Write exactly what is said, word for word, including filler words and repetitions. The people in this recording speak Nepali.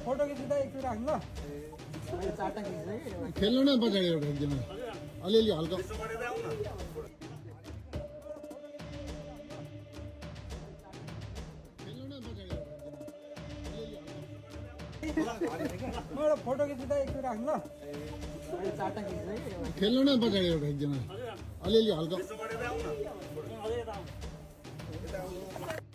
फोटो खिच्दा एकचोटि राख्नु ल चारटा खिच्दै खेल्नु न पछाडि एउटा एकजना अलिअलि हल्का म एउटा फोटो खिच्दा एकचोटि राख्नु ल चारटा खिच्दै खेल्नु न पछाडि एउटा एकजना अलिअलि हल्का